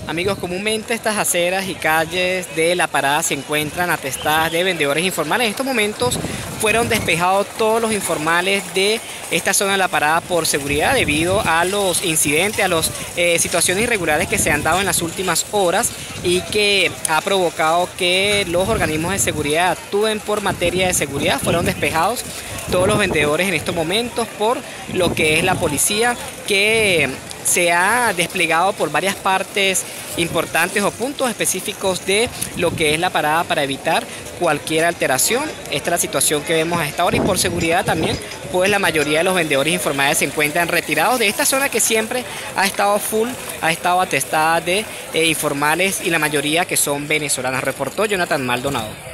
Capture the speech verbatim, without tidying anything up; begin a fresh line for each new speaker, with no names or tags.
Amigos, comúnmente estas aceras y calles de La Parada se encuentran atestadas de vendedores informales. En estos momentos fueron despejados todos los informales de esta zona de La Parada por seguridad debido a los incidentes, a las eh, situaciones irregulares que se han dado en las últimas horas y que ha provocado que los organismos de seguridad actúen por materia de seguridad. Fueron despejados todos los vendedores en estos momentos por lo que es la policía, que se ha desplegado por varias partes importantes o puntos específicos de lo que es La Parada para evitar cualquier alteración. Esta es la situación que vemos a esta hora, y por seguridad también, pues la mayoría de los vendedores informales se encuentran retirados de esta zona que siempre ha estado full, ha estado atestada de eh, informales, y la mayoría que son venezolanos. Reportó Jonathan Maldonado.